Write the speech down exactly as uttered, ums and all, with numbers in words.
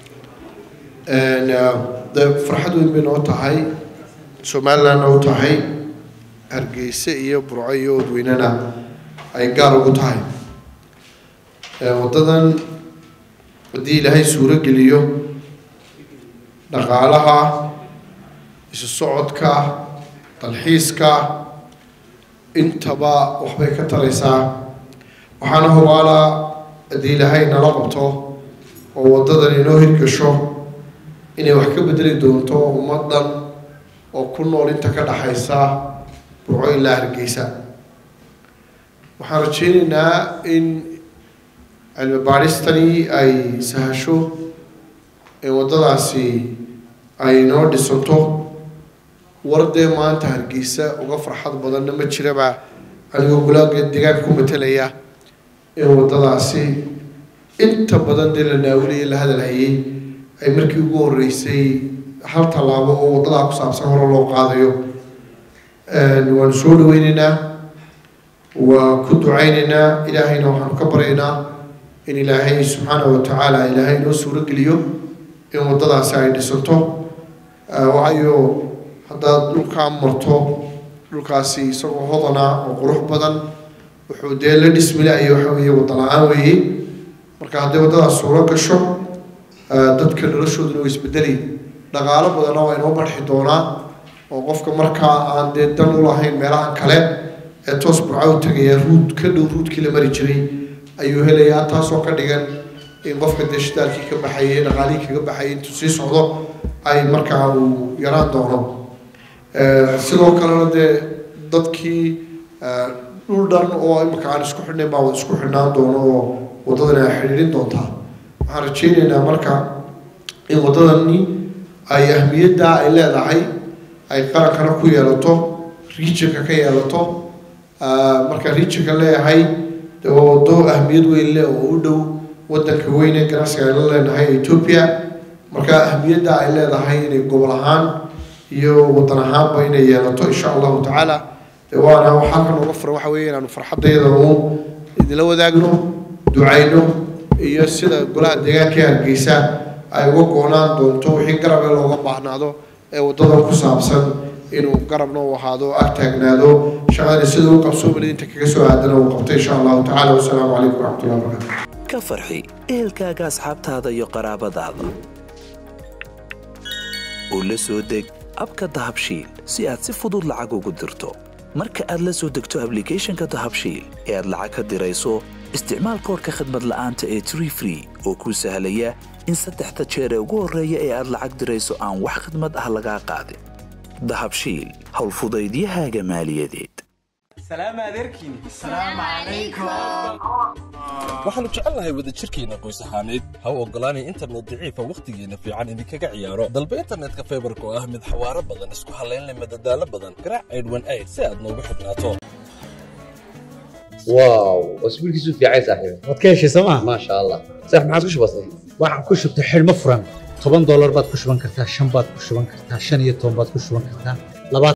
فرحة وين بنوتهاي سومالا نوتهاي أرجيسة إيه برعيو دويننا أي قارو قطهاي وددن ودي لهي سورة قليو نقالها الصعود كا تلحيس كا انتبا وحبي كتريسا وحنا هو على دي لهي نلقطه ووددن إنه هيركشو إني وحكي بدري دونتو ومدن وكل نور انت كده حيسا برعي الله هرقيسا وحارجيننا إن المبارستاني أي سهشو إن ودداسي أي نور دي سنتو ورده ما انت هرقيسا وغفر حد بدن نما جربا أنا أقول ديغان كومتليا إن ودداسي انت بدن دي لناولي لهذا الهي أي مركي ugu horeysay hal talaabo oo wadada ku saabsan hor loo qaadayo ee waan soo dhaweynaa waa ku ducaynaa ilaahayna waxaan ka baryaynaa in ilaahay subhanahu wa ta'ala ilaahay noo suuro geliyo in wadadaas ay dhisanto waayo hadda dhulka marto dhulkaasi isagoo hodana oo qurux badan wuxuu deelo dhismilayo waxa weeye wadada weeye marka hadii wadada suuro gasho dadka noloshooda way isbedeli dhaqaale badan oo ay noo barxi doonaa oo qofka marka aan deedan u lahayn meelaha kale ee toos burcay tagay root ka dhow root-kii la mari jiray ayuu helayaa taas oo ka dhigan in qofka deeshadaalkii ka baxayay dhaqaalihii kaga baxayay intuu sii socdo ay markaa uu yaraan doono sidoo kalena dee dadkii dhul dhan oo imika aan isku xidhnayn baa isku xidhnaan doono oo wadadana ay xidhiidhin doontaa waxaan rajaynaynaa marka in wadadani ay ahmiyadda ay leedahay ay qarankana ku yeelato regionka ka yeelato marka regionka leeyahay wado ahmiyad weyn leh oo u dhow wadanka weyn ee ganacsiga ay leedahay Ethiopia marka ahmiyadda ay leedahay inay gobol ahaan iyo wadan ahaanba inay yeelato insha Allah ta'ala waana waxaan ka uga far waxa weeyaan aanu farxadayda oo idila wadaagno ducayno iyo sida golaha deegaanka Hargeysa ay uga goonaan doonto wixii garab looga baahnaado ee wadada ku saabsan inuu garabna u ahaado ag taagnaado shaqada sida uu qabso balidinta kaga soo aadana uu qabto insha Allah ta'ala wa salaamu alaykum wa rahmatullahi wa barakatuh ka farxi ehelkaaga asxaabtaada iyo qaraabadaada oo la soo deg abka dahabshiil si aad si fudud lacag ugu dirto marka aad la soo degto application-ka dahabshiil ee aad lacag ka dirayso isticmaal koodka khidmad la'aanta ee three free oo ku sahlaya in saddexda jeer ee ugu horeeya ee aad lacag dirayso aan wax khidmad ah laga qaadin dahabshiil hawl fudaydiyahaaga maaliyadeed سلام عليكم السلام عليكم waxaanu jecelnahay wada jirkeena qoys ahaaneed ha u ogolaanay internet daciifa waqtigeena fiican idin kaga ciyaaro dalba internetka fiberka oo ah mid xawaaro badan isku haleyn leh madadaalo badan garaac eight one eight si aad noogu xidhnaato واو اسبوع كيسو في عايز صاحبي wadkeeshi sama ما شاء الله صح ما عاد كش بسيط waxaan ku shubtay xilmo furan toban dollar baad ku shuban kartaa shan baad ku shuban kartaa shan iyo toban baad ku shuban kartaa laba